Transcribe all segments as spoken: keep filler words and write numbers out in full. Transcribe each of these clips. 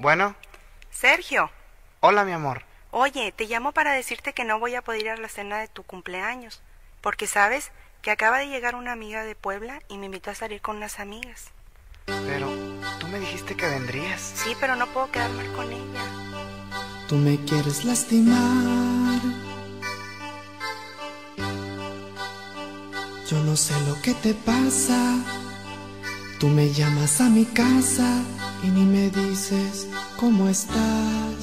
Bueno. Sergio. Hola, mi amor. Oye, te llamo para decirte que no voy a poder ir a la cena de tu cumpleaños, porque sabes que acaba de llegar una amiga de Puebla y me invitó a salir con unas amigas. Pero tú me dijiste que vendrías. Sí, pero no puedo quedar mal con ella. Tú me quieres lastimar. Yo no sé lo que te pasa. Tú me llamas a mi casa y ni me dices cómo estás.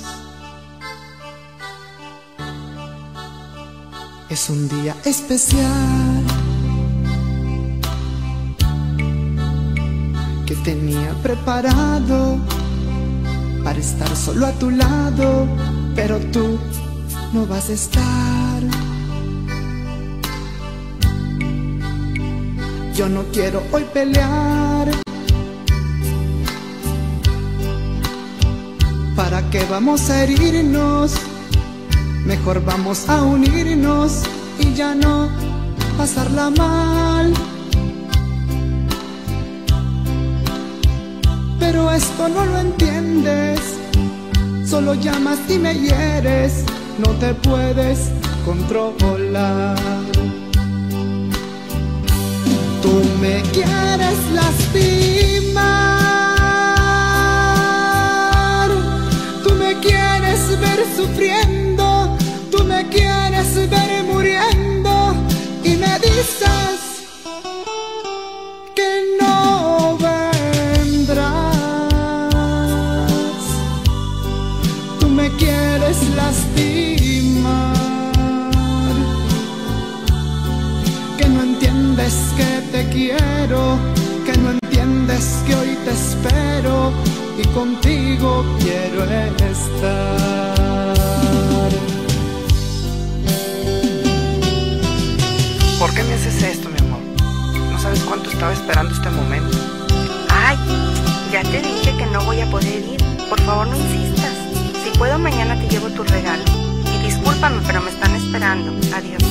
Es un día especial que tenía preparado para estar solo a tu lado, pero tú no vas a estar. Yo no quiero hoy pelear. ¿Para qué vamos a herirnos? Mejor vamos a unirnos y ya no pasarla mal. Pero esto no lo entiendes, solo llamas y me hieres, no te puedes controlar. Tú me quieres lastimar, tú me quieres ver sufriendo, tú me quieres ver muriendo y me dices que no vendrás. Tú me quieres lastimar, que no entiendes que te quiero, que no entiendes que hoy te espero y contigo quiero estar. ¿Por qué me haces esto, mi amor? No sabes cuánto estaba esperando este momento. Ay, ya te dije que no voy a poder ir. Por favor, no insistas. Si puedo, mañana te llevo tu regalo. Y discúlpame, pero me están esperando. Adiós.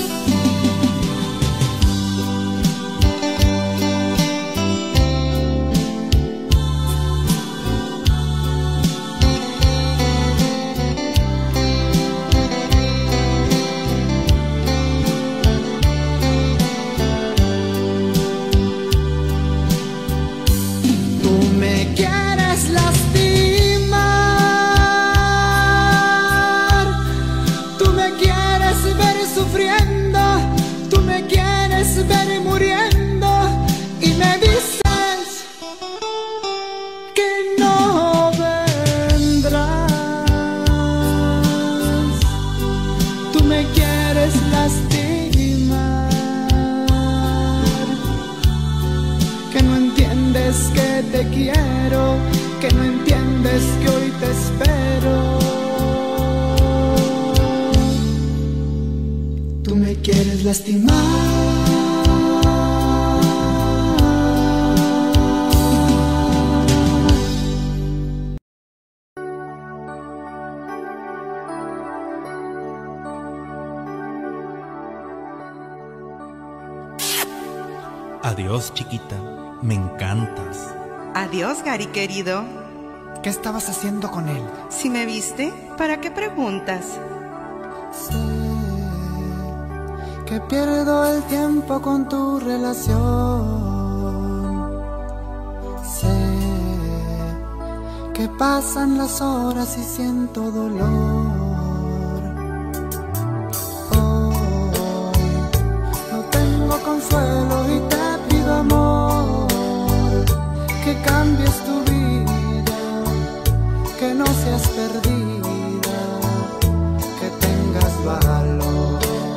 Que te quiero, que no entiendes que hoy te espero. Tú me quieres lastimar. Adiós, chiquita. Me encantas. Adiós, Gary querido. ¿Qué estabas haciendo con él? Si me viste, ¿para qué preguntas? Sé que pierdo el tiempo con tu relación. Sé que pasan las horas y siento dolor. Hoy no tengo consuelo y te pido amor, que cambies tu vida, que no seas perdida, que tengas valor.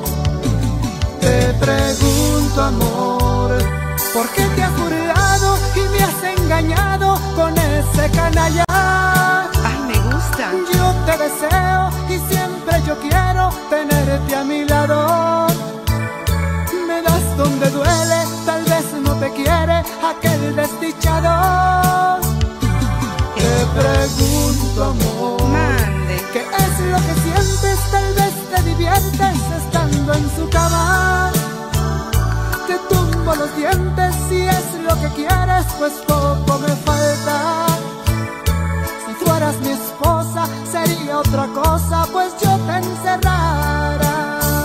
Te pregunto, amor, ¿por qué te has burlado y me has engañado con ese canalla? Ay, me gusta. Yo te deseo y siempre yo quiero tenerte a mi lado. Me das donde duele, tal vez no te quiere aquel desdichado. Te pregunto, amor, mande, ¿qué es lo que sientes? Tal vez te diviertes estando en su cama. Te tumbo los dientes si es lo que quieres, pues poco me falta. Si fueras mi esposa, casa sería otra cosa, pues yo te encerrara.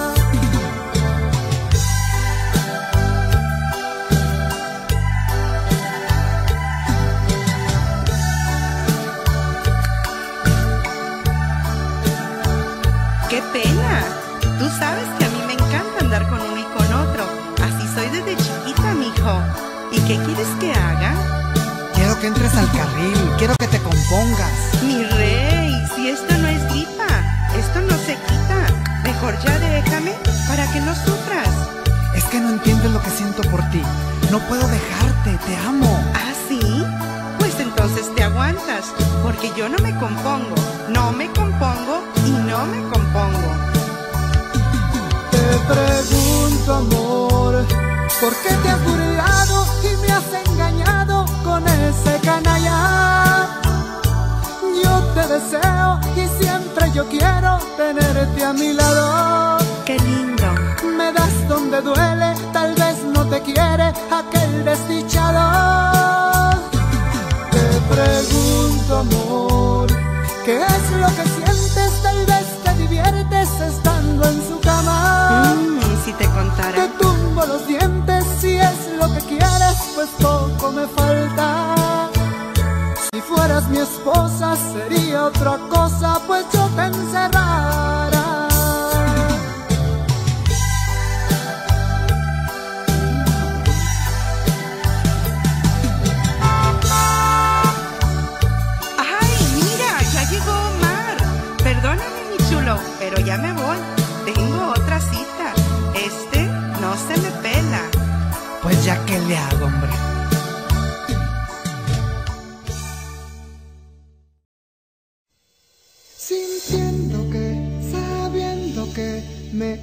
¡Qué pena! Tú sabes que a mí me encanta andar con uno y con otro. Así soy desde chiquita, mijo. ¿Y qué quieres que haga? Quiero que entres al carril, quiero que te compongas. Mi rey, si esto no es gripa, esto no se quita. Mejor ya déjame para que no sufras. Es que no entiendes lo que siento por ti. No puedo dejarte, te amo. ¿Ah, sí? Pues entonces te aguantas, porque yo no me compongo, no me compongo y no me compongo. Te pregunto, amor, ¿por qué te has burlado y me has engañado con ese canalla? Yo te deseo y siempre yo quiero tenerte a mi lado. Qué lindo. Me das donde duele, tal vez no te quiere aquel desdichado. Te pregunto, amor, ¿qué es lo que sientes? Tal vez te diviertes estando en su cama. Mm, si te contara. Te tumbo los dientes, si es lo que quieres, pues poco me falta. Si fueras mi esposa sería otra cosa, pues yo te encerrara. Pero ya me voy, tengo otra cita. Este no se me pela. Pues ya que le hago, hombre. Sintiendo que, sabiendo que me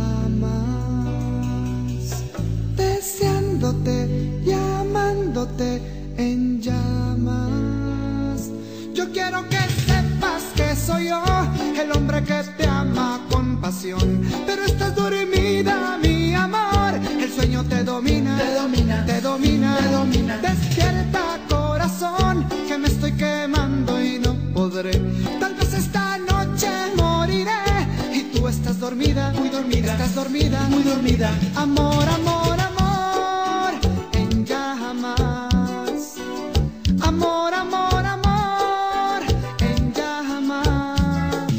amas, deseándote, llamándote en llamas. Yo quiero que sepas que soy yo, el hombre que te ama con pasión. Pero estás dormida, mi amor, el sueño te domina, te domina, te domina, te domina. Despierta, corazón, que me estoy quemando y no podré. Tal vez esta noche moriré y tú estás dormida, muy dormida, estás dormida, muy dormida. Amor, amor, amor, en llamas. Amor, amor, amor, en llamas.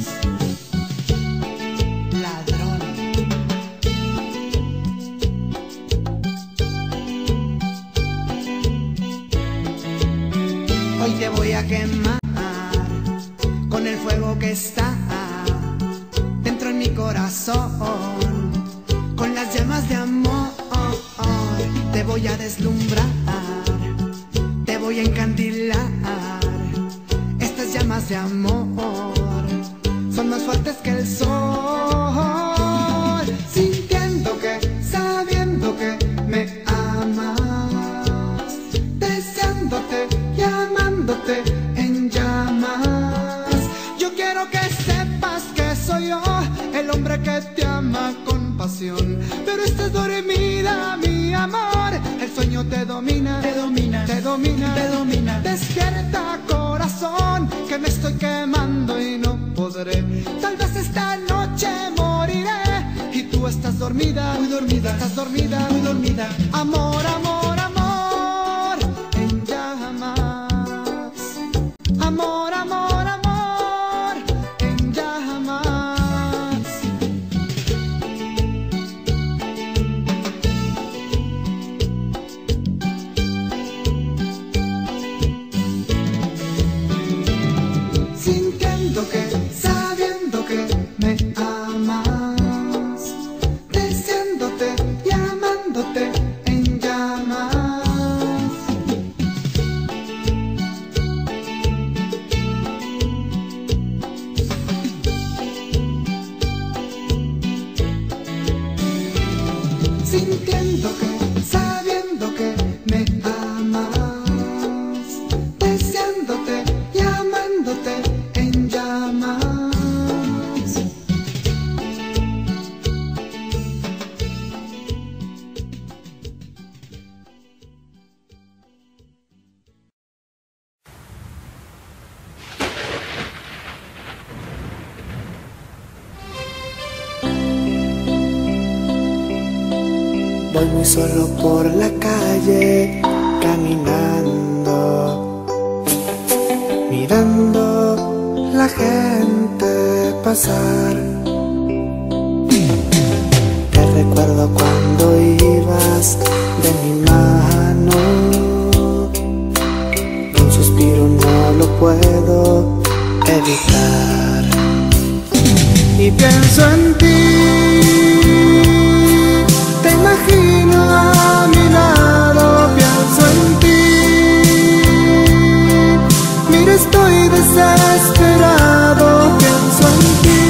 Ladrón. Hoy te voy a quemar con el fuego que está dentro en mi corazón, con las llamas de amor. Te voy a deslumbrar, te voy a encandilar. Estas llamas de amor son más fuertes que el sol. Sintiendo que, sabiendo que me amas, deseándote, llamándote en llamas. Yo quiero que sepas que soy yo, el hombre que te ama con pasión. Pero estás dormida, mi amor, el sueño te domina, te domina, te domina, te domina. Despierta, corazón, que me estoy quemando y no podré. Tal vez esta noche moriré y tú estás dormida, muy dormida, estás dormida, muy dormida. Amor, amor, amor, en llamas. Amor, amor, amor, en llamas. Sintiendo que, sabiendo que me amas, deseándote, llamándote en llamas. Voy muy solo por la calle, caminando, mirando la gente pasar. Te recuerdo cuando ibas de mi mano, un suspiro no lo puedo evitar. Y pienso en ti, te imagino a mi lado, pienso en ti. Mira, estoy desesperado, pienso en ti.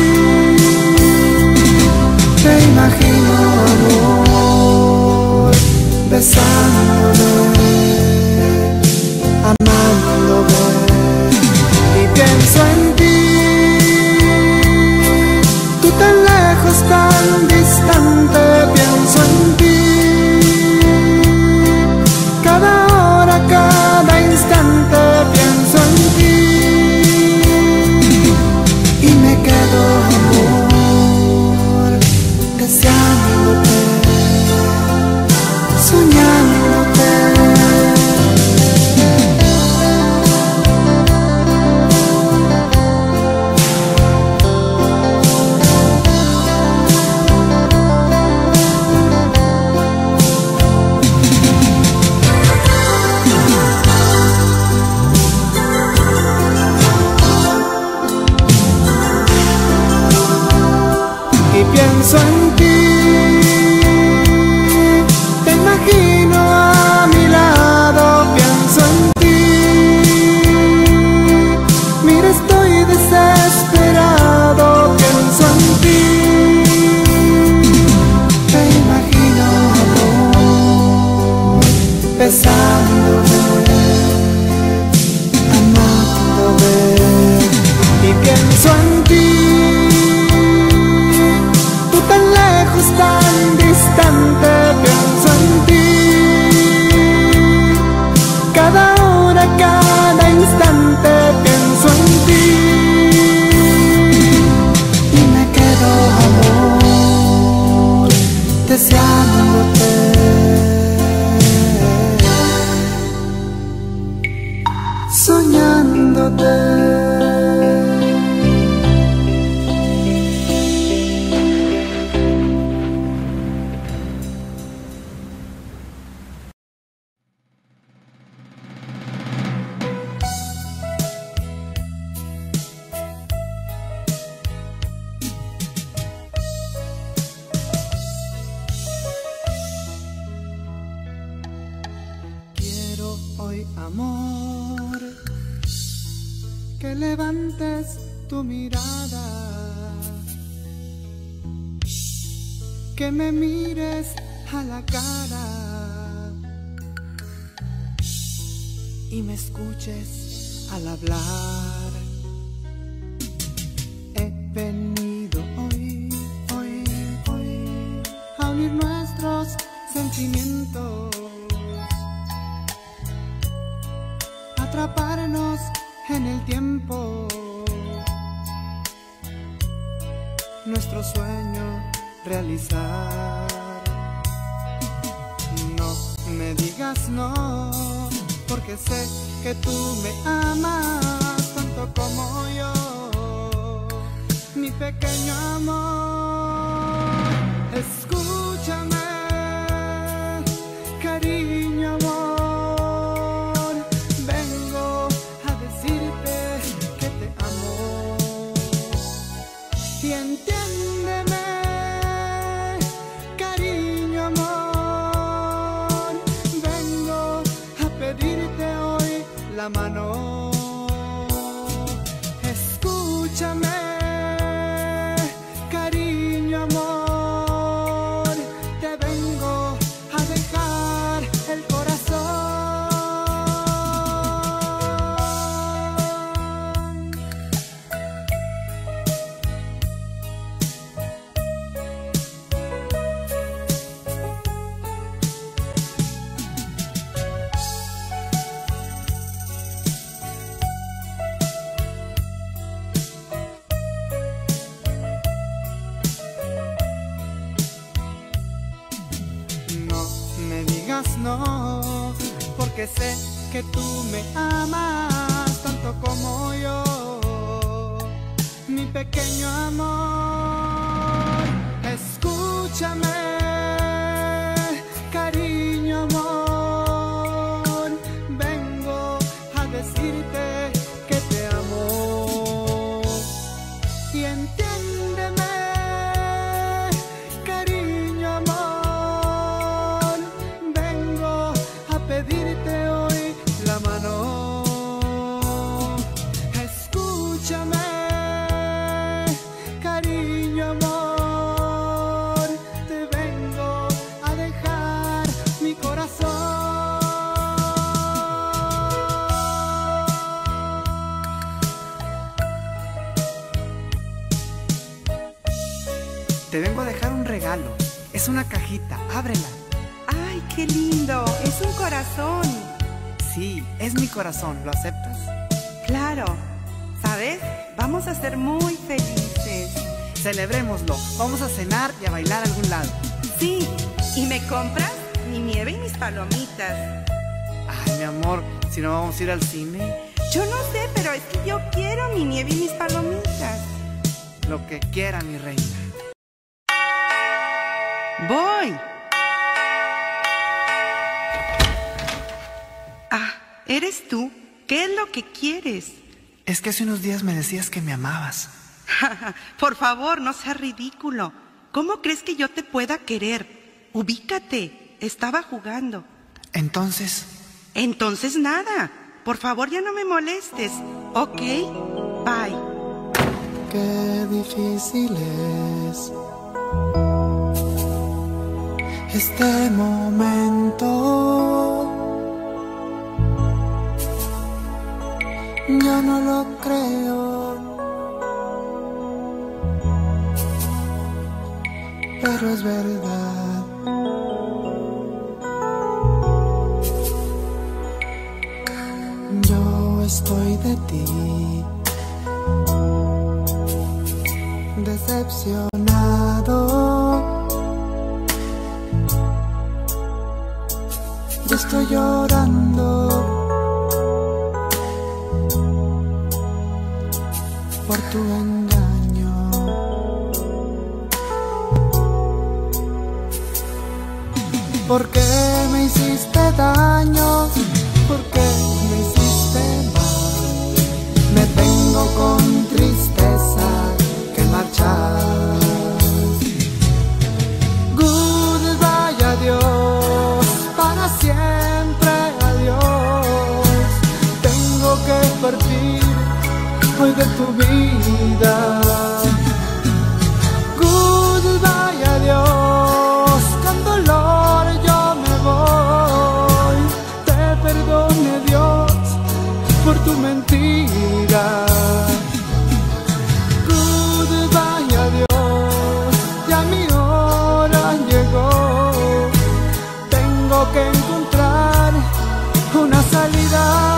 Te imagino, amor, besándome, amándome. Y pienso en ti, tú tan lejos, tan distante, pienso en ti. Cada hora, cada instante, pienso en ti. Y me quedo, amor, deseándote, soñándote. Pienso en ti, te imagino a mi lado, pienso en ti. Mira, estoy desesperado, pienso en ti. Te imagino, amor, besándome, amándome. Y pienso en ti, tan lejos, tan distante, pienso en ti. Cada hora, cada instante, pienso en ti. Y me quedo, amor, deseándote, soñándote. Hoy, amor, que levantes tu mirada, que me mires a la cara y me escuches al hablar. He venido hoy, hoy, hoy a unir nuestros sentimientos, atraparnos en el tiempo, nuestro sueño realizar. No me digas no, porque sé que tú me amas tanto como yo, mi pequeño amor. Escúchame, cariño, amor. Y entiéndeme, cariño, amor. Vengo a pedirte hoy la mano. Escúchame, cariño, amor. Te vengo a dejar el corazón. porque sé que tú me amas tanto como yo, mi pequeño amor. Escúchame, cariño, amor, vengo a decirte que te amo y entiéndeme, cariño, amor, vengo a pedirte hoy la mano. Escúchame, cariño, amor, te vengo a dejar mi corazón. Te vengo a dejar un regalo. Es una cajita, ábrela. ¡Ay, qué lindo! Es un corazón. Sí, es mi corazón, ¿lo aceptas? Claro. ¿Sabes? Vamos a ser muy felices. Celebrémoslo. Vamos a cenar y a bailar a algún lado. Sí. ¿Y me compras mi nieve y mis palomitas? Ay, mi amor, si no vamos a ir al cine. Yo no sé, pero es que yo quiero mi nieve y mis palomitas. Lo que quiera, mi reina. Voy. Ah, ¿eres tú? ¿Qué es lo que quieres? Es que hace unos días me decías que me amabas. Por favor, no seas ridículo. ¿Cómo crees que yo te pueda querer? Ubícate. Estaba jugando. Entonces... Entonces nada. Por favor, ya no me molestes. ¿Ok? Bye. Qué difícil es este momento. Yo no lo creo, pero es verdad. Yo estoy de ti decepcionado. Yo estoy llorando por tu engaño. ¿Por qué me hiciste daño? ¿Por qué me hiciste mal? Me tengo con tristeza que marchar. Goodbye, adiós, para siempre adiós. Tengo que partir hoy de tu vida. Goodbye, adiós, con dolor yo me voy. Te perdone Dios por tu mentira. Goodbye, adiós, ya mi hora llegó. Tengo que encontrar una salida.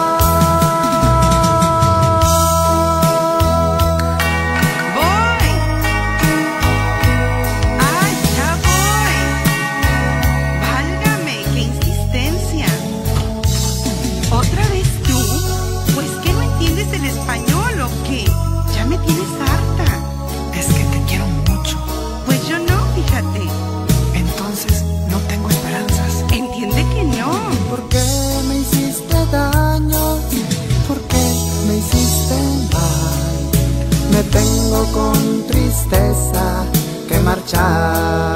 Me tengo con tristeza que marchar.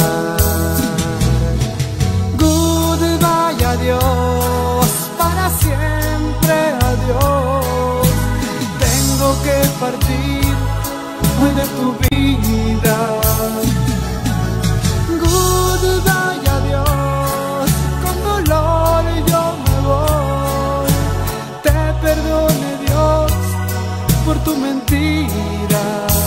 Goodbye, adiós, para siempre adiós. Tengo que partir hoy de tu vida. Goodbye, adiós, con dolor yo me voy. Te perdone Dios por tu mentira.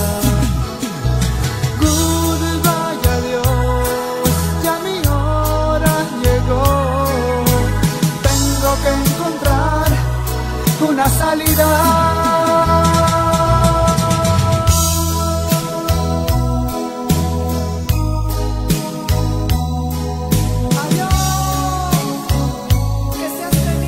Goodbye, adiós, ya mi hora llegó. Tengo que encontrar una salida. Adiós, que seas feliz.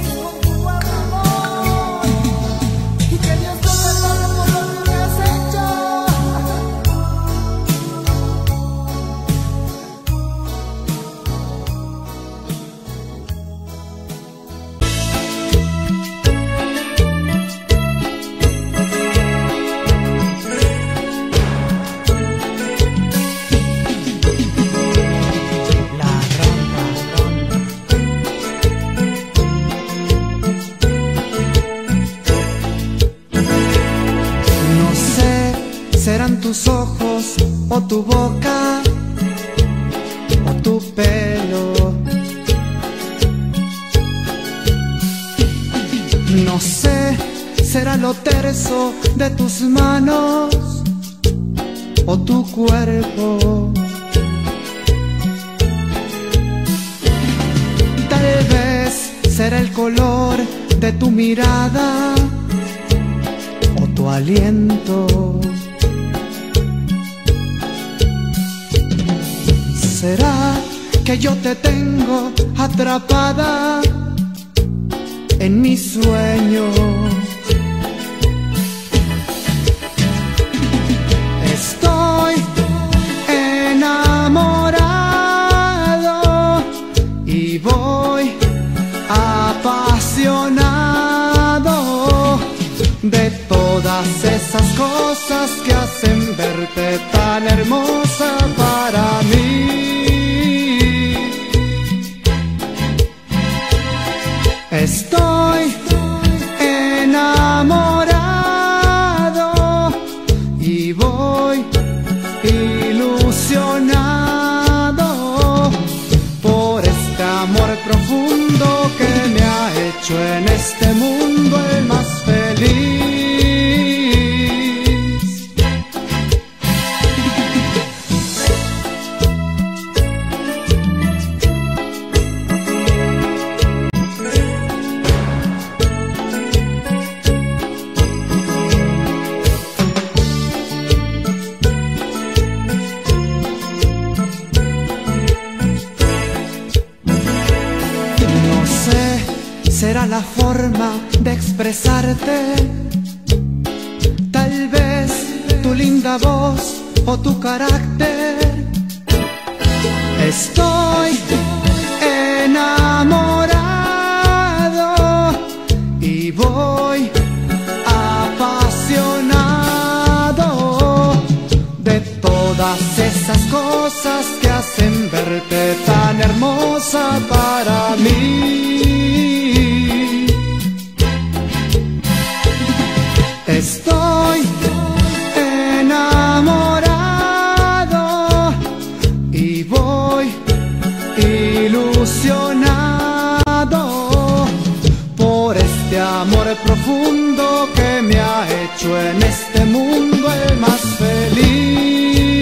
tus ojos o tu boca o tu pelo. No sé, será lo terso de tus manos o tu cuerpo. Tal vez será el color de tu mirada o tu aliento. ¿Será que yo te tengo atrapada en mis sueños? Estoy enamorado y voy apasionado de todas esas cosas que hacen verte tan hermosa para mí. Estoy enamorado y voy ilusionado por este amor profundo que me ha hecho en este mundo el más feliz. Será la forma de expresarte, tal vez tu linda voz o tu carácter. Estoy enamorado y voy apasionado de todas esas cosas que hacen verte tan hermosa para mí. Estoy enamorado y voy ilusionado por este amor profundo que me ha hecho en este mundo el más feliz.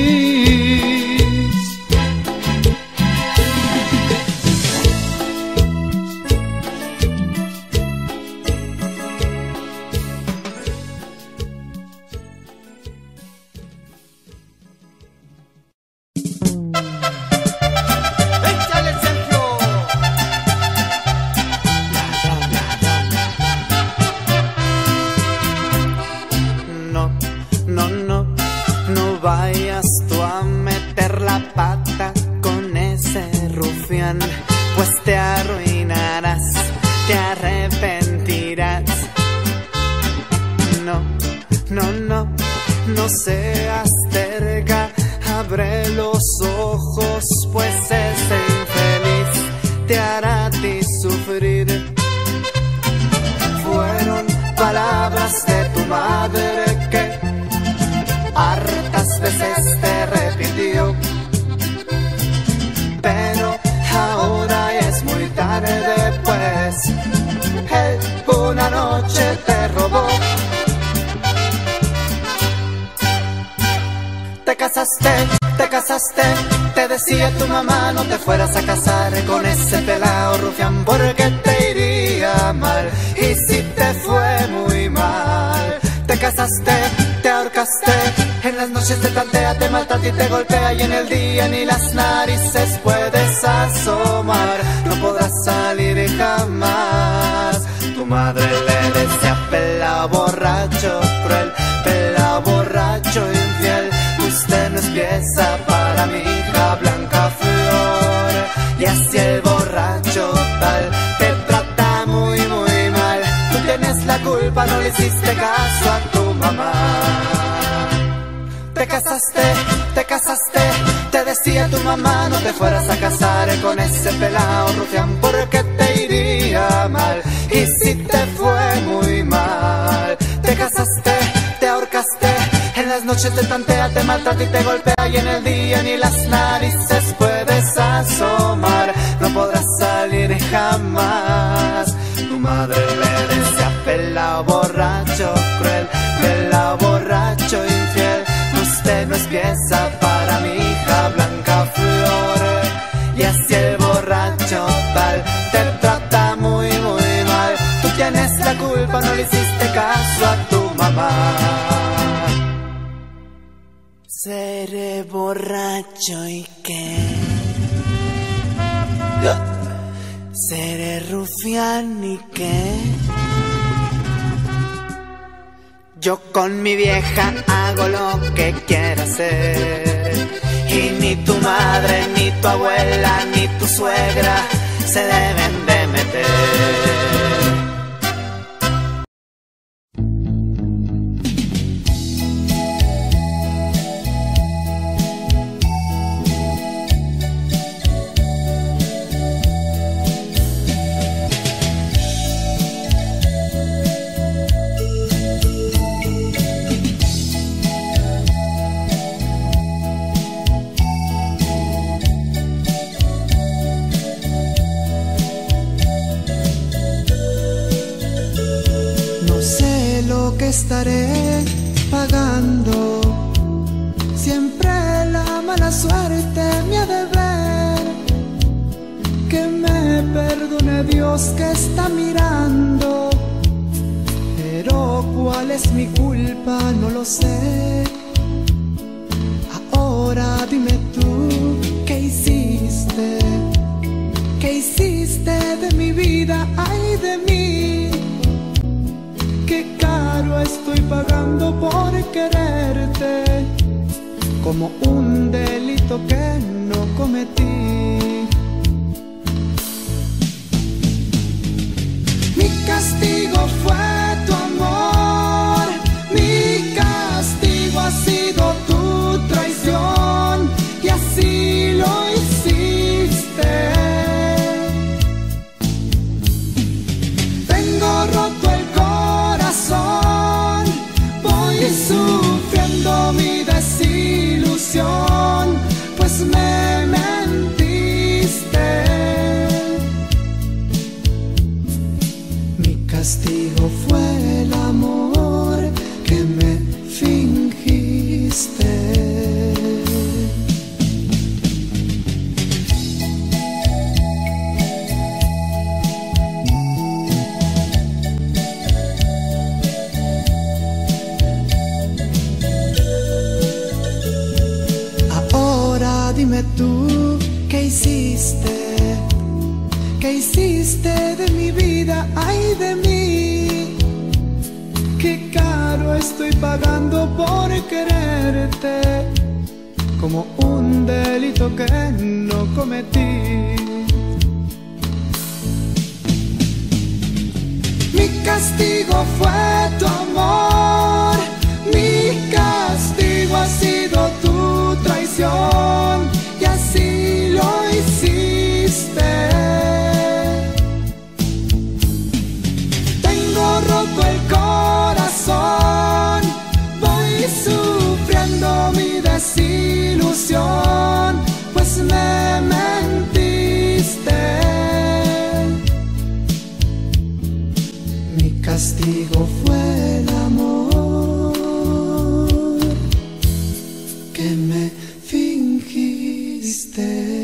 Pues te arruinarás, te arrepentirás. No, no, no, no seas terca, abre los ojos, pues ese infeliz te hará a ti sufrir. Fueron palabras de tu madre que hartas veces te repitió, pero ahora es muy tarde, pues él una noche te robó. Te casaste, te casaste, te decía tu mamá no te fueras a casar con ese pelao rufián porque te iría mal. Y si te fue muy mal, te casaste, te ahorcaste, en las noches te tantea, te maltrata y te golpea, y en el día ni las narices puedes asomar, no podrás salir jamás. Tu madre le decía pelao borracho cruel, pelao borracho infiel, usted no es pieza para mi hija Blanca Flor. Y así el borracho tal te trata muy muy mal, tú tienes la culpa, no le hiciste caso a tu mamá. Te casaste, te casaste, te decía tu mamá no te fueras a casar con ese pelao rufián porque te iría mal. Y si te fue muy mal, te casaste, te ahorcaste, en las noches noche te tantea, te maltrata y te golpea, y en el día ni las narices puedes asomar. No podrás salir jamás. Tu madre le decía pelao borracho cruel, pelao borracho infiel. Usted no es pieza para mi hija Blanca Flor. Y así el borracho tal te trata muy muy mal. Tú tienes la culpa, no le hiciste caso a tu mamá. Seré borracho y qué, seré rufián y qué. Yo con mi vieja hago lo que quiera hacer, y ni tu madre, ni tu abuela, ni tu suegra se deben de meter. Estaré pagando, siempre la mala suerte me ha de ver. Que me perdone Dios que está mirando, pero cuál es mi culpa no lo sé. Ahora dime tú, ¿qué hiciste? ¿Qué hiciste de mi vida? Ay, de mí. Qué caro estoy pagando por quererte, como un delito que no cometí. Mi castigo fue tu amor, mi castigo ha sido tu traición, y así lo hiciste. Tengo roto el corazón, voy sufriendo mi desilusión, pues me mentiste. Mi castigo fue el amor que me fingiste. Dime tú, ¿qué hiciste? ¿Qué hiciste de mi vida? Ay, de mí. Qué caro estoy pagando por quererte, como un delito que no cometí. Mi castigo fue tu amor, mi castigo ha sido tu traición, y así lo hiciste. Tengo roto el corazón, voy sufriendo mi desilusión, pues me mentiste. Mi castigo fue el amor que me fingiste.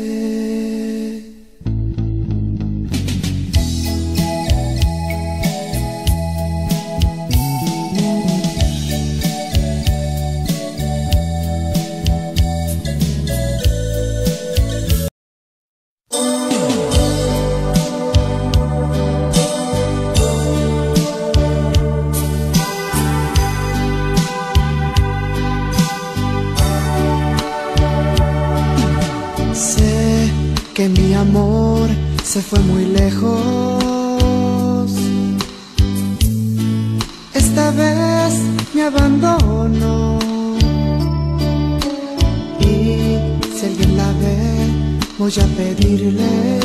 Que mi amor se fue muy lejos. Esta vez me abandonó, y si alguien la ve, voy a pedirle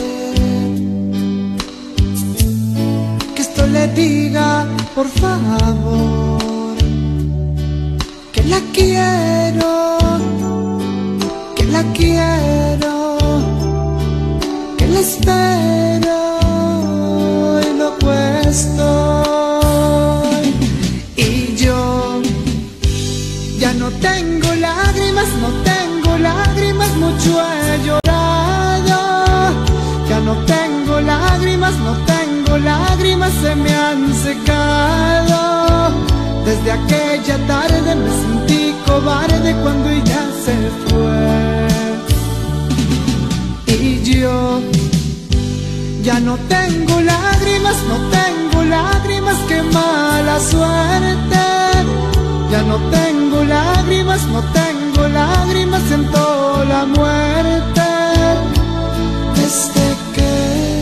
que esto le diga, por favor, que la quiero, que la quiero, que la espero y no estoy. Y yo ya no tengo lágrimas, no tengo lágrimas, mucho he llorado. Ya no tengo lágrimas, no tengo lágrimas, se me han secado. Desde aquella tarde me sentí cobarde cuando ella se fue. Y yo ya no tengo lágrimas, no tengo lágrimas, qué mala suerte. Ya no tengo lágrimas, no tengo lágrimas, siento la muerte. Desde que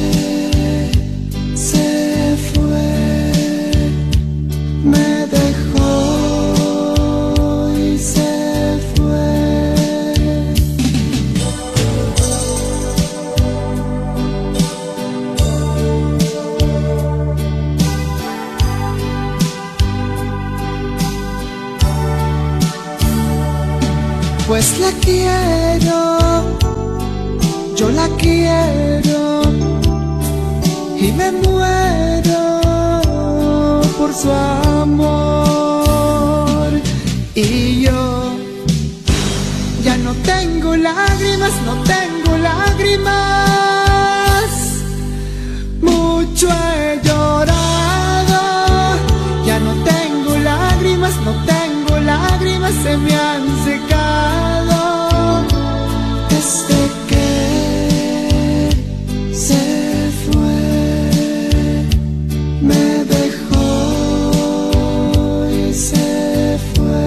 se fue, me dejó y se fue. Pues la quiero, yo la quiero y me muero por su amor. Y yo ya no tengo lágrimas, no tengo lágrimas, mucho he llorado. Ya no tengo lágrimas, no tengo lágrimas, se me han secado. Desde que se fue, me dejó y se fue.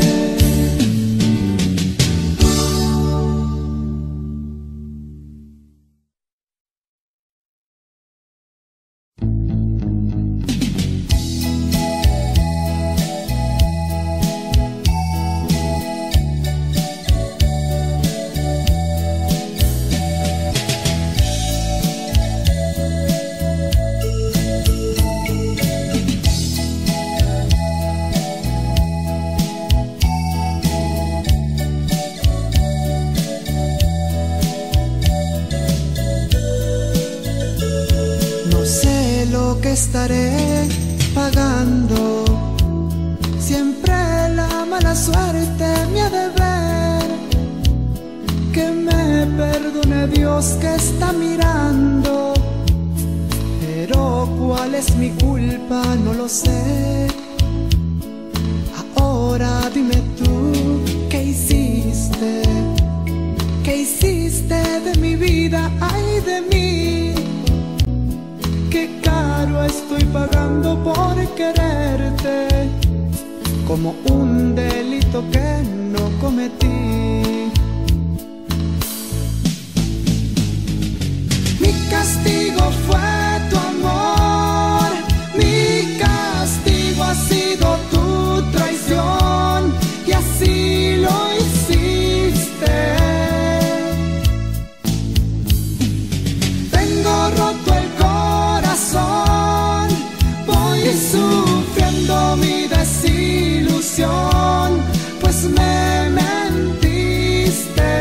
Estaré pagando, siempre la mala suerte me ha de ver. Que me perdone Dios que está mirando, pero cuál es mi culpa no lo sé. Ahora dime tú, ¿qué hiciste? ¿Qué hiciste de mi vida? Ay de mí, qué caro estoy pagando por quererte, como un delito que no cometí. Mi castigo fue tu amor, mi castigo ha sido tu traición, y así lo hiciste. Tengo roto el corazón, voy sufriendo mi desilusión, pues me mentiste.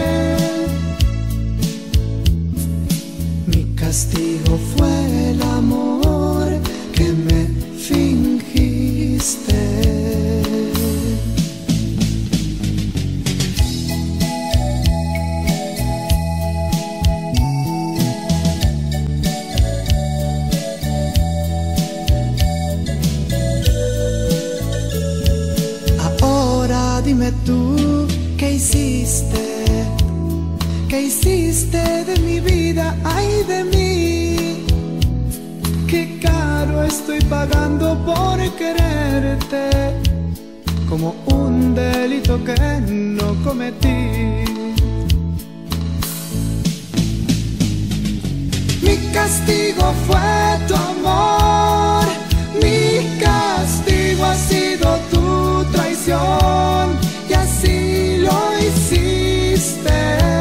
Mi castigo fue el amor que me fingiste. Dime tú, ¿qué hiciste? ¿Qué hiciste de mi vida? Ay de mí, qué caro estoy pagando por quererte, como un delito que no cometí. Mi castigo fue tu amor, mi castigo ha sido tu traición, y así lo hiciste.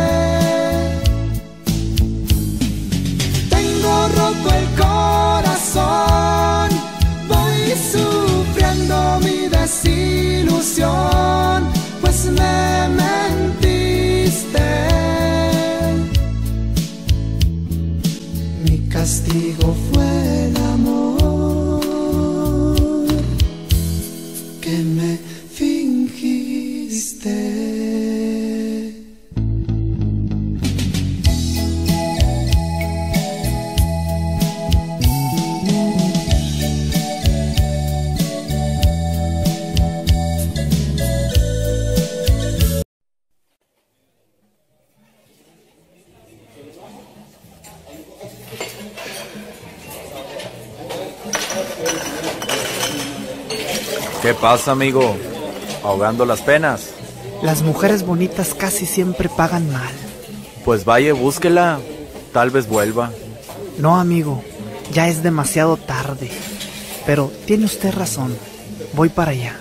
Tengo roto el corazón, voy sufriendo mi desilusión, vez me mentiste. Mi castigo fue el amor que me fingiste. ¿Qué pasa, amigo? ¿Ahogando las penas? Las mujeres bonitas casi siempre pagan mal. Pues vaya, búsquela. Tal vez vuelva. No, amigo, ya es demasiado tarde. Pero tiene usted razón. Voy para allá.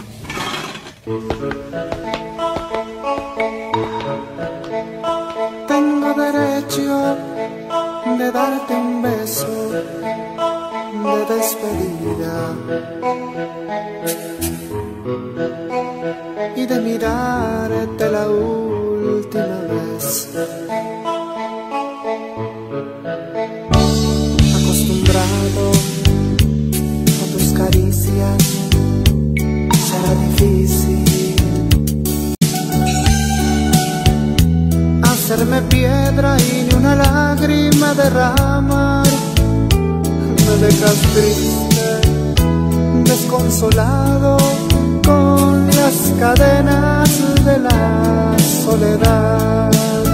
Tengo derecho de darte un beso de despedida y de mirarte la última vez. Acostumbrado a tus caricias, será difícil hacerme piedra y ni una lágrima derramar. Me dejas triste, desconsolado, con las cadenas de la soledad.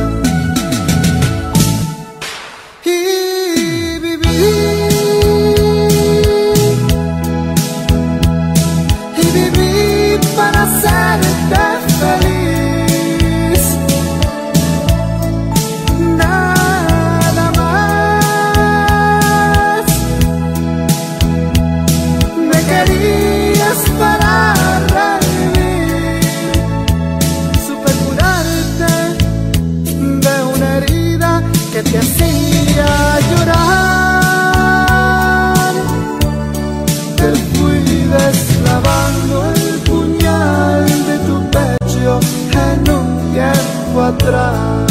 Y viví, y viví para hacerte feliz. Nada más. Me querías para revivir. Supe curarte de una herida que te hacía llorar. Te fui deslavando el puñal de tu pecho en un tiempo atrás.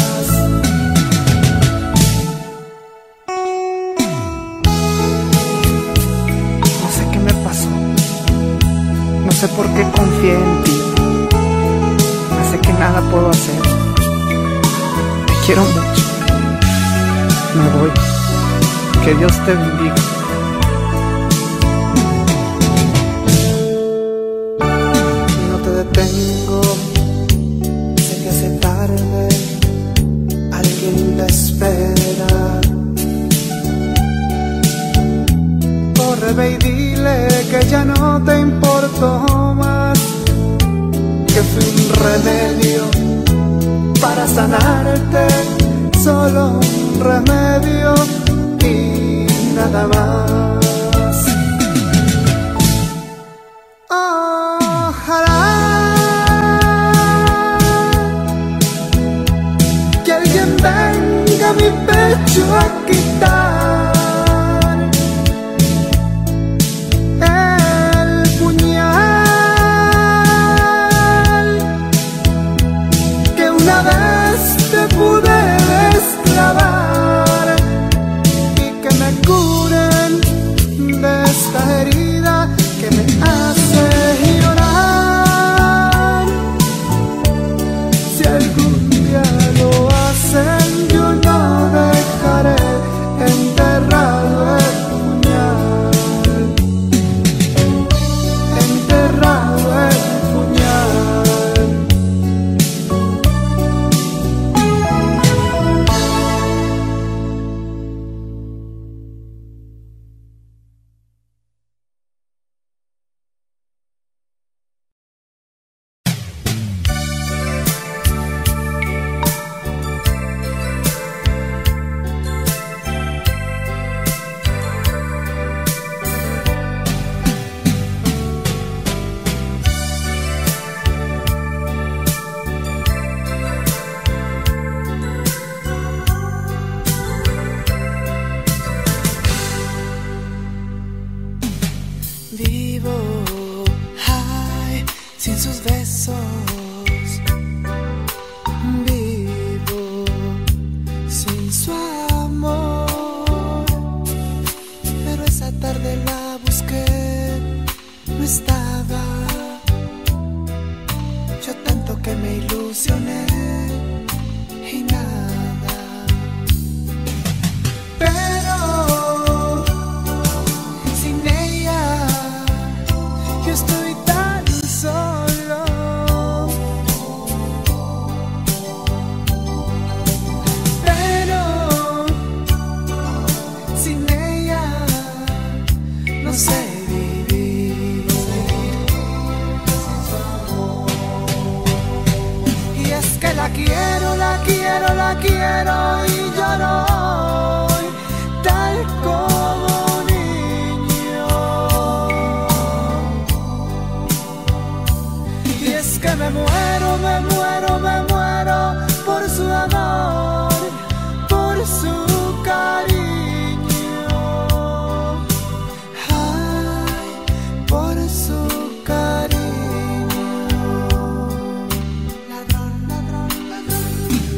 No sé qué me pasó. No sé por qué confié en ti. No sé que nada puedo hacer. Te quiero mucho. Me voy. Que Dios te bendiga. No te detengo, sé que hace tarde, alguien te espera. Corre, ve y dile que ya no te importo más, que fui un remedio para sanarte, solo un remedio y nada más. Ojalá que alguien venga a mi pecho a quitar el puñal que una vez te pude desclavar y que me curen de esta herida que me hace llorar. Si algún día lo hacen, yo no dejaré enterrado el puñal, enterrado el puñal. Vivo, ay, sin sus besos, estaba. Yo tanto que me ilusioné y nada. Pero sin ella yo estoy tan solo. Pero sin ella no sé vivir. Y es que la quiero, la quiero, la quiero y lloro tal como un niño. Y es que me muero, me muero, me muero por su amor, por su cariño. Ay, por su cariño. Ladrón, ladrón, ladrón.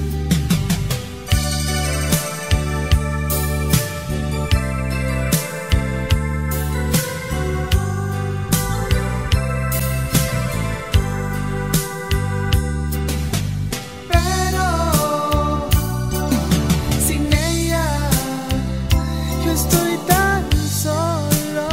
Pero sin ella yo estoy tan solo.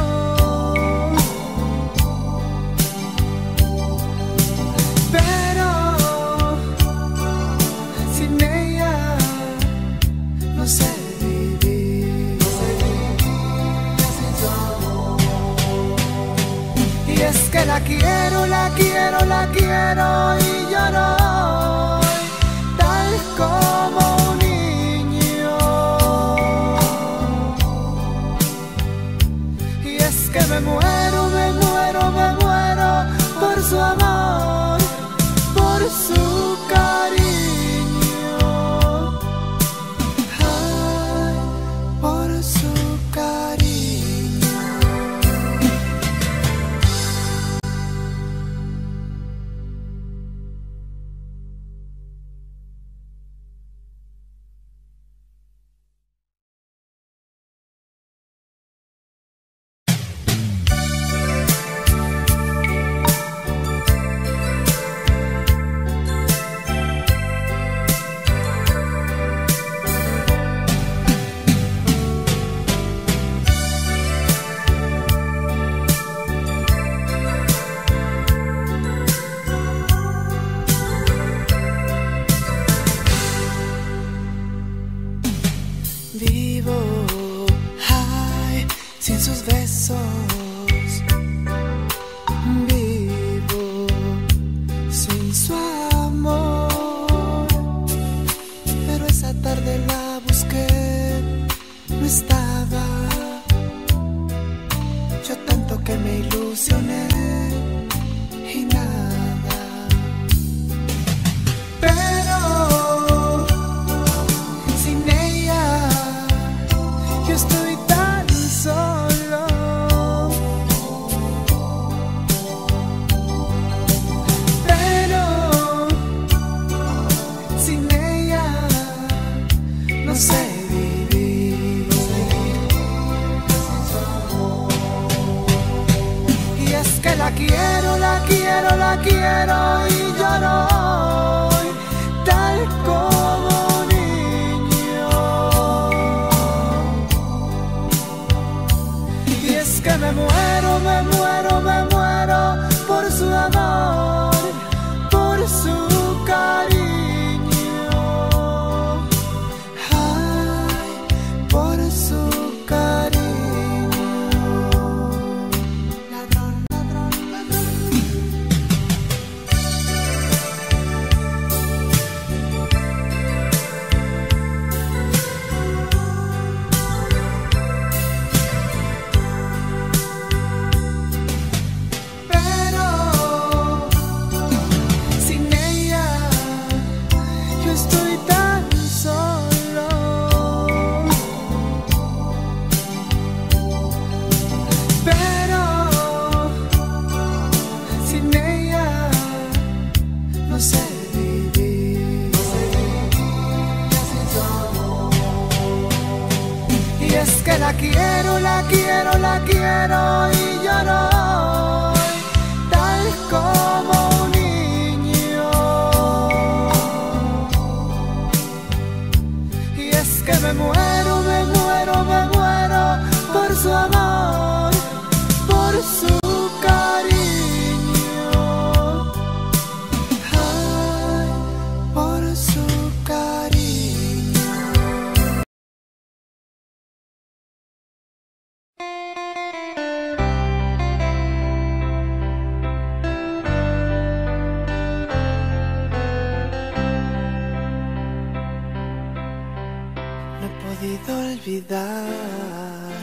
Pero sin ella no sé vivir. Y es que la quiero, la quiero, la quiero y lloro tal como un niño. Y es que me muero, me muero, me muero por su amor, por su cariño. Ay, por su cariño. Vivo, ay, sin sus besos. Vivo sin su amor. Pero esa tarde la busqué, no estaba. Yo tanto que me ilusioné y nada. Pero sin ella yo estoy tan solo. Pero sin ella no sé vivir. Y es que la quiero, la quiero, la quiero y lloro tal como un niño. Y es que me muero, me muero, me muero por su amor, por su cariño. Ay, por su cariño. Ladrón, ladrón, ladrón. Pero sin ella yo estoy tan solo. Pero sin ella no sé vivir. Y es que la quiero, la quiero, la quiero y lloro olvidar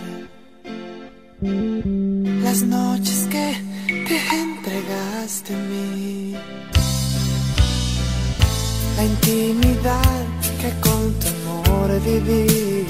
las noches que te entregaste a mí, la intimidad que con tu amor viví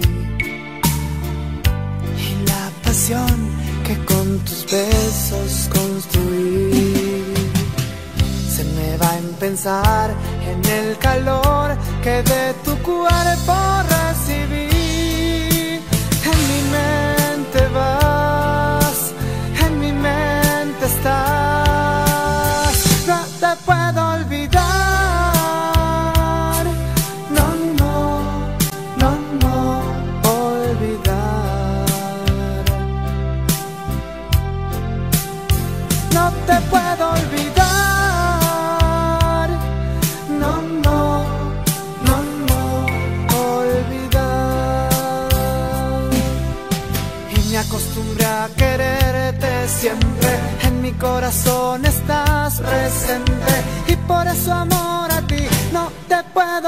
y la pasión que con tus besos construí. Se me va en pensar en el calor que de tu cuerpo recibí. En mi mente vas, en mi mente estás. No te puedo olvidar, no, no, no, no, olvidar. No te puedo olvidar, no, no, no, no, olvidar. Y me acostumbré a quererte siempre, en mi corazón estás presente, y por eso amor a ti no te puedo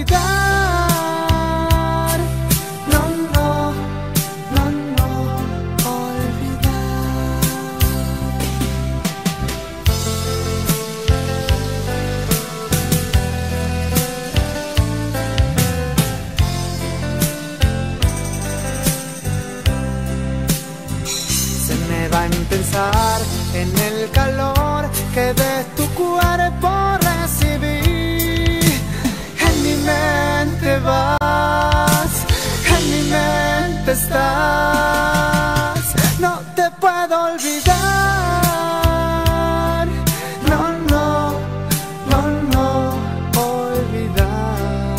olvidar, no, no, no, no, olvidar. Se me va en pensar en el calor que de tu cuerpo recibí. En mi mente vas, en mi mente estás. No te puedo olvidar, no, no, no, no, olvidar.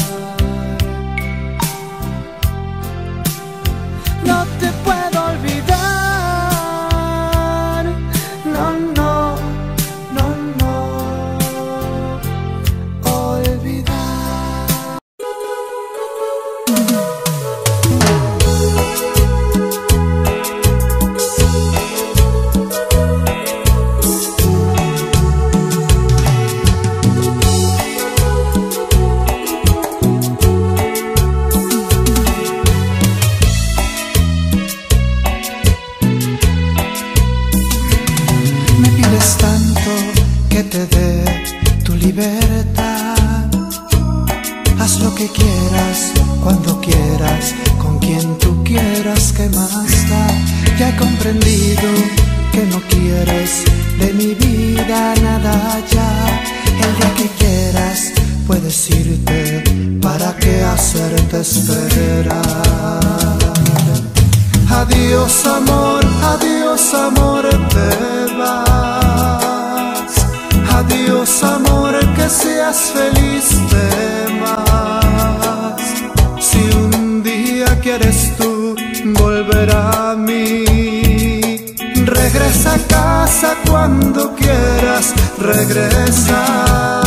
No te puedo olvidar, no, no, no, no, olvidar. Me pides tanto que te dé tu libertad. Haz lo que quieras, cuando quieras, con quien tú quieras, ¿qué más da? Ya he comprendido que no quieres de mi vida nada ya. El día que quieras puedes irte, ¿para qué hacerte esperar? Adiós amor, adiós amor, te vas. Adiós amor, que seas feliz de más. Si un día quieres tú volver a mí, regresa a casa cuando quieras regresar.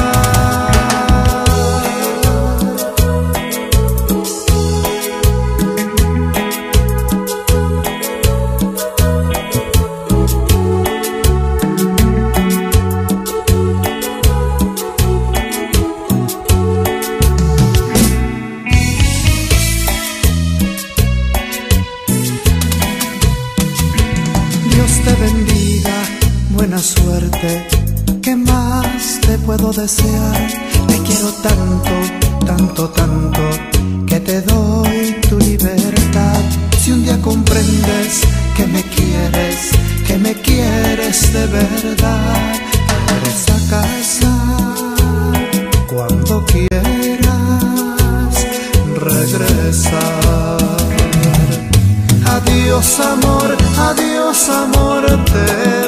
Dios te bendiga, buena suerte, ¿qué más te puedo desear? Te quiero tanto, tanto, tanto, que te doy tu libertad. Si un día comprendes que me quieres, que me quieres de verdad, regresa a casa cuando quieras regresar. Adiós amor, adiós amor, te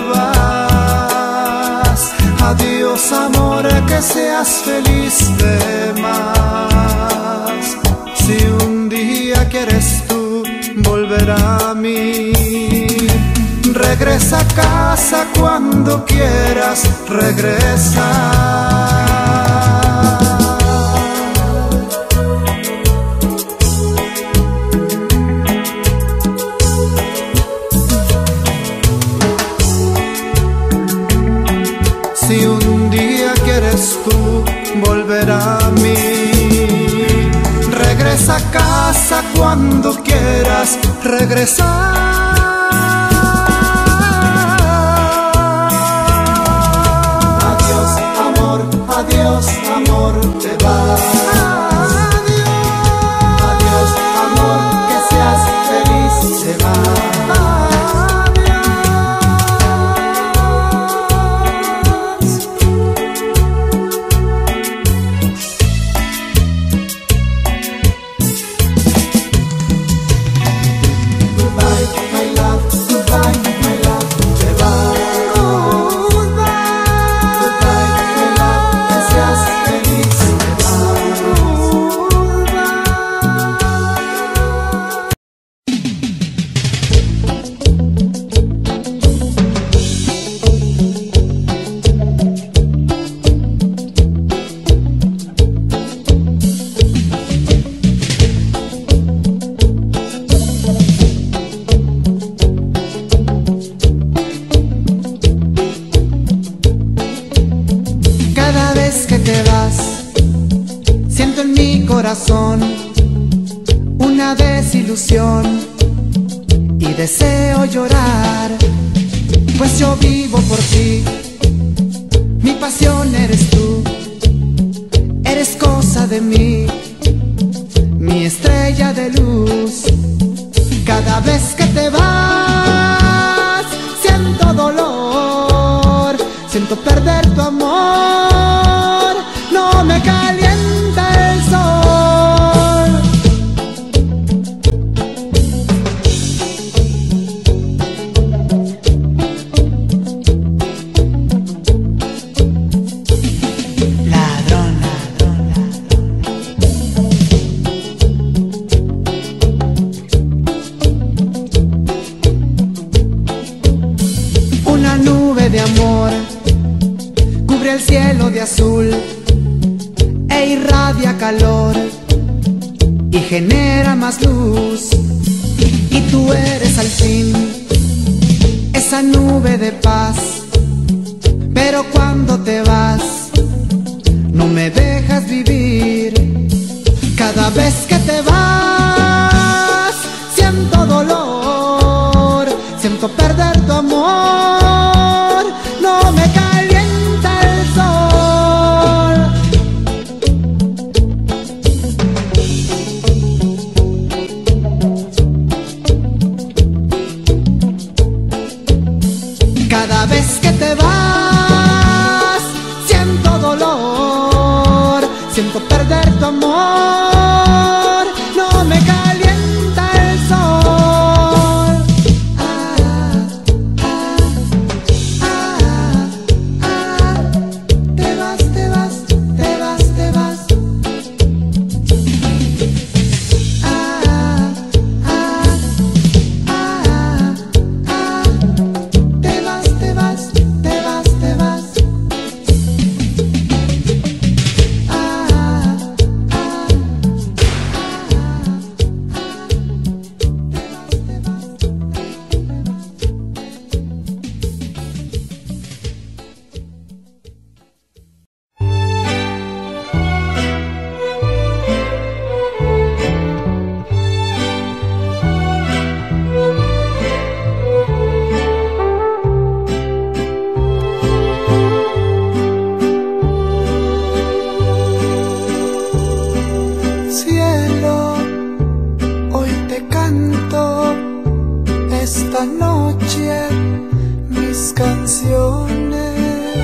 vas. Adiós amor, que seas feliz de más. Si un día quieres tú volver a mí, regresa a casa cuando quieras regresar. Si un día quieres tú volver a mí, regresa a casa cuando quieras regresar. Adiós, amor, adiós, amor, te vas. Adiós, amor, que seas feliz, se va. Una desilusión y deseo llorar, pues yo vivo por ti, mi pasión eres tú, eres cosa de mí, mi estrella de luz. Cada vez que te vas, siento dolor, siento perder tu amor, no me calienta el sol. El cielo de azul e irradia calor y genera más luz, y tú eres al fin esa nube de paz, pero cuando te vas no me dejas vivir. Cada vez que te vas siento dolor, siento perder tu amor, no me calienta el sol. Cada vez que te vas siento dolor, siento perder tu amor, no me calienta el sol. Ah, ah, ah, ah, te vas, te vas, te vas, te vas. Ah, ah, ah, ah, te vas, te vas, te vas, te vas. Cielo, hoy te canto esta noche mis canciones.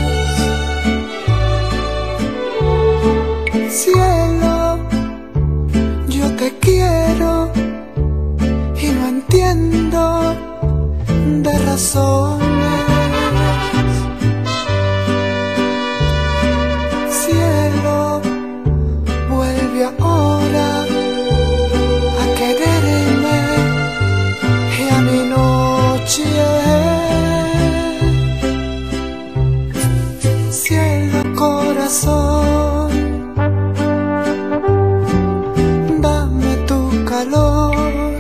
Cielo, yo te quiero y no entiendo de razones. Cielo, vuelve ahora a quererme y a mi noche. Cielo, corazón, dame tu calor.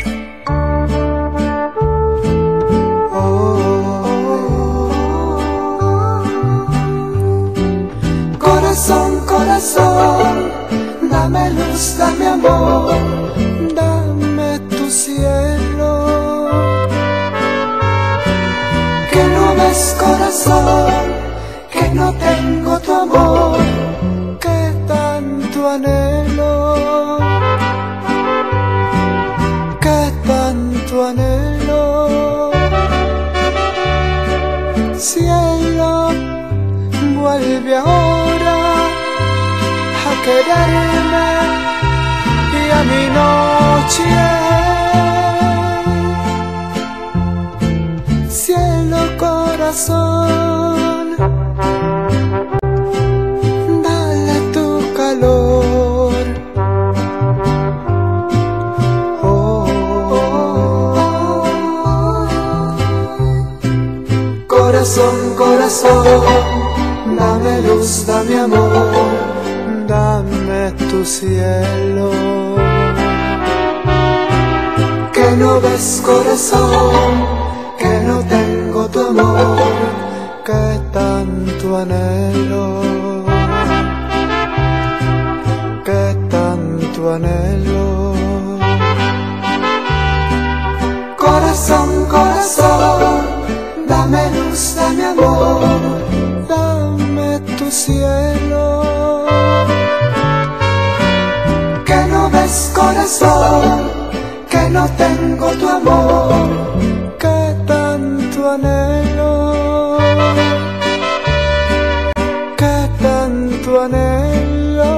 Corazón, corazón, dame luz, dame amor, dame corazón, que no tengo tu amor, que tanto anhelo, que tanto anhelo. Cielo, vuelve ahora a quererme y a mi noche. Cielo, corazón, dale tu calor. Oh, oh, oh. Corazón, corazón, dame luz, dame amor, dame tu cielo. Que no ves, corazón, que no tengo tu amor, que tanto anhelo, que tanto anhelo. Corazón, corazón, dame luz, dame amor, dame tu cielo. Que no ves, corazón, que no tengo tu amor, que tanto anhelo, que tanto anhelo.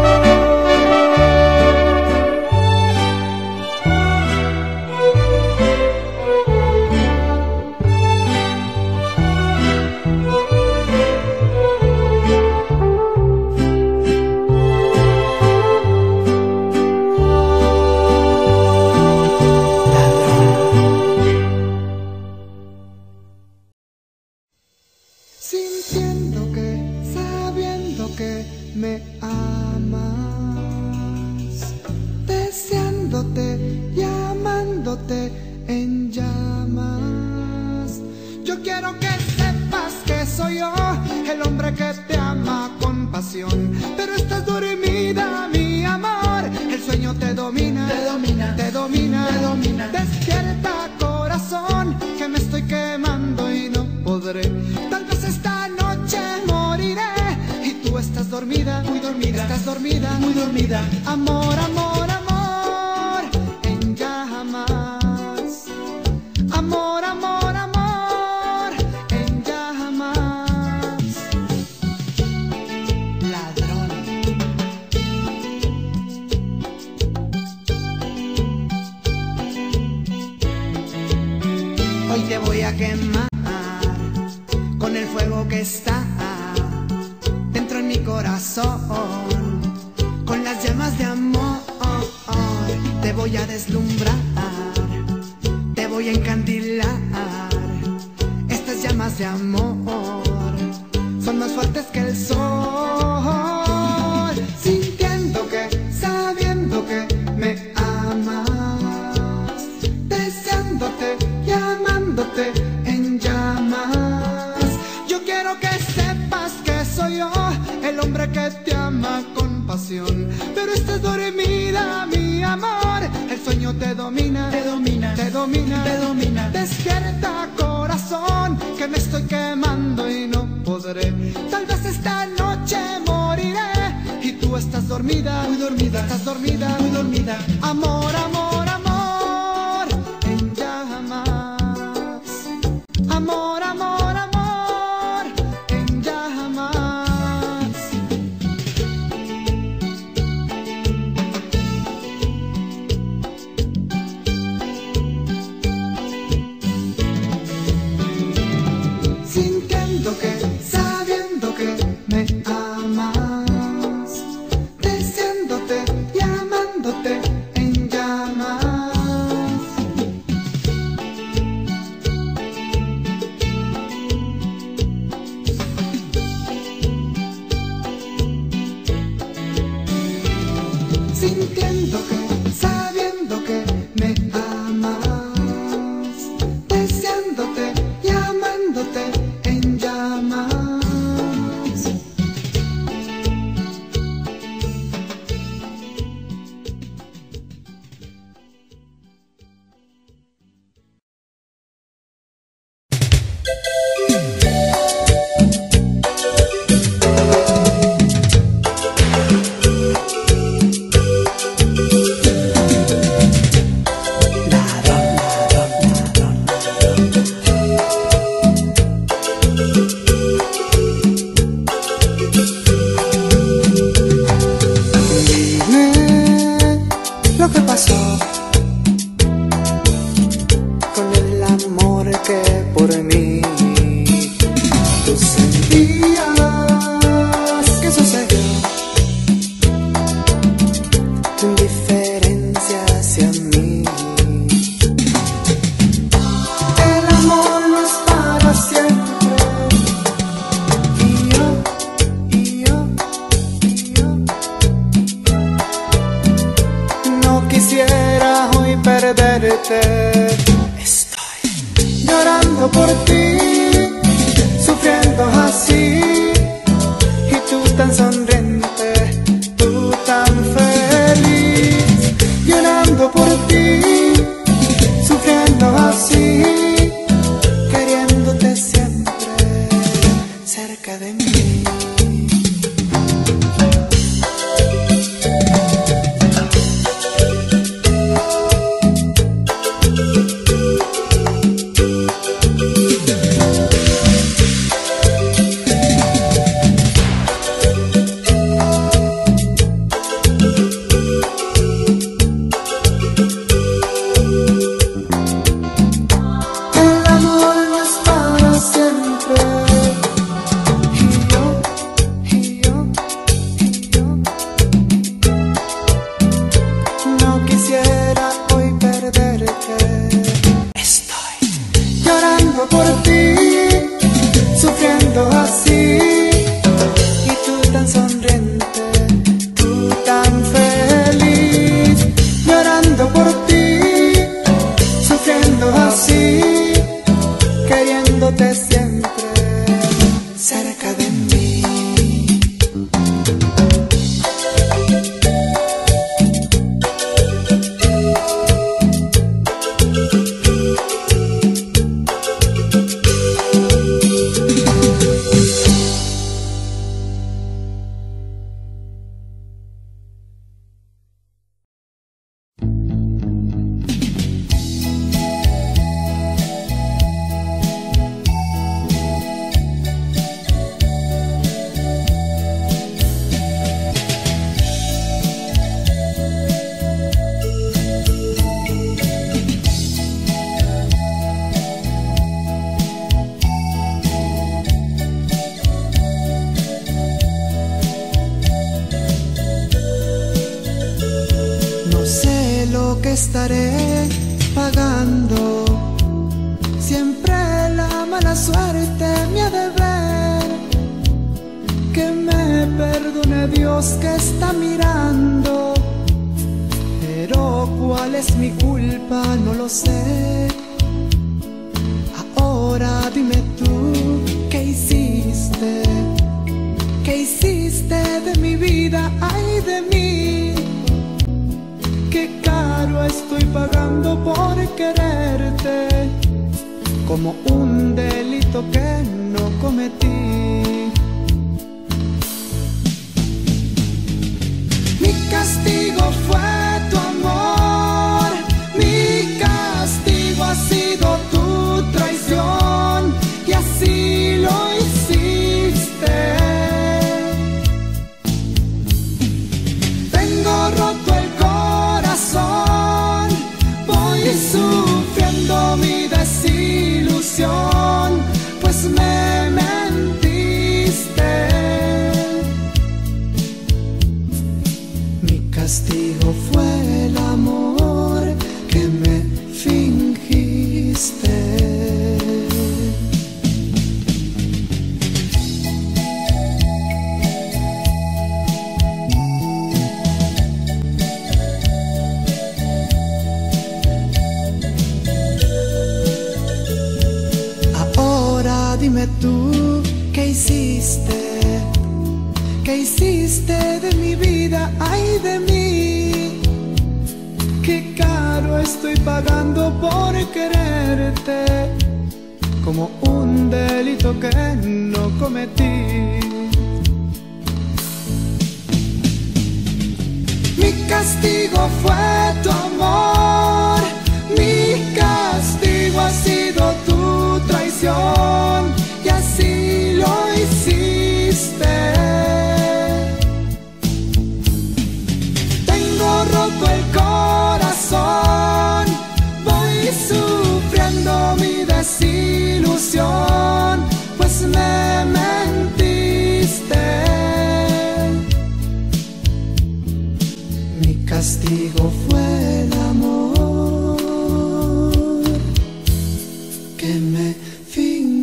Sintiendo que, sabiendo que me amas, deseándote y amándote en llamas. Yo quiero que sepas que soy yo, el hombre que te ama con pasión. Pero estás dormida, mi amor, el sueño te domina, te domina, te domina, te domina. Despierta, corazón, que me estoy quemando y no podré. Tal vez esta noche moriré y tú estás dormida, muy dormida, estás dormida, muy dormida. Amor, amor, amor, en llamas. Amor, amor, amor, en llamas. Ladrón. Hoy te voy a quemar con el fuego que está dentro en mi corazón, con las llamas de amor. Te voy a deslumbrar, te voy a encandilar. Estas llamas de amor son más fuertes que el sol. Sintiendo que, sabiendo que me amas, deseándote y amándote en llamas. Yo quiero que sepas que soy yo, el hombre que te ama con pasión. Pero estás dormida, mi amor, el sueño te domina, te domina, te domina, te domina. Despierta, corazón, que me estoy quemando y no podré. Tal vez esta noche moriré y tú estás dormida, muy dormida, estás dormida, muy dormida. Amor, amor, amor, en llamas. Amor, amor, amor, en llamas. Sintiendo que, sabiendo que me amas, deseándote y amándote en llamas. perderte. Estoy llorando por ti, sufriendo así, y tú tan sonriente, tú tan feliz. Llorando por ti, sufriendo así, queriéndote siempre cerca de mí. Por ti, sufriendo así, y tú tan sonriente, tú tan feliz. Llorando por ti, sufriendo así, queriéndote siempre cerca de mí. Estaré pagando, siempre la mala suerte me ha de ver. Que me perdone Dios que está mirando, pero cuál es mi culpa no lo sé. Ahora dime tú, ¿qué hiciste? ¿Qué hiciste de mi vida? Ay, de mí. Qué caro estoy pagando por quererte, como un delito que no cometí. Mi castigo fue tu amor, mi castigo ha sido tu traición, y así lo hiciste. Tengo roto el corazón, voy sufriendo mi desilusión, pues me mentiste. Mi castigo fue el amor que me fingiste. Dime tú, ¿qué hiciste? ¿Qué hiciste de mi vida? Ay, de mí. Qué caro estoy pagando por quererte, como un delito que no cometí. Mi castigo fue tu amor, mi castigo ha sido tu traición, y así lo hiciste. Tengo roto el corazón, voy sufriendo mi desilusión, pues me mentiste. Mi castigo fue el amor que me fingiste.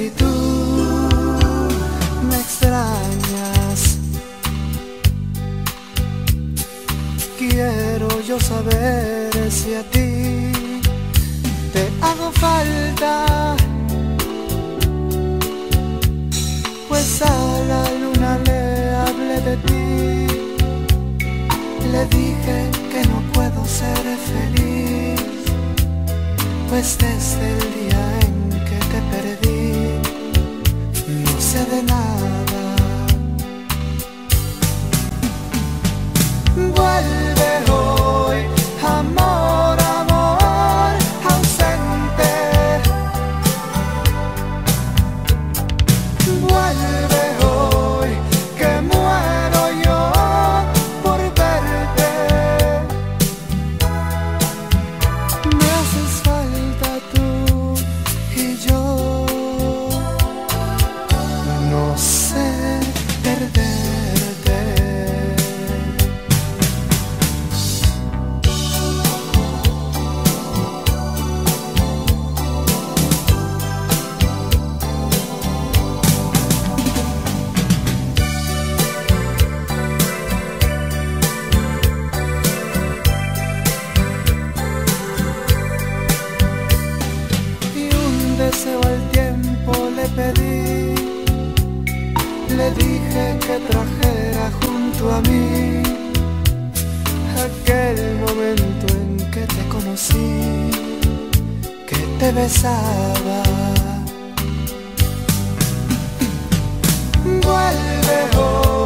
si tú me extrañas, quiero yo saber si a ti te hago falta, pues a la luna le hablé de ti, le dije que no puedo ser feliz, pues desde el día en que te perdí no sé de nada. Vuelve hoy, amor, amor ausente. Vuelve hoy, que muero yo por verte. Me haces falta tú y yo no sé perderte. Deseo al tiempo le pedí, le dije que trajera junto a mí aquel momento en que te conocí, que te besaba. Vuelve hoy.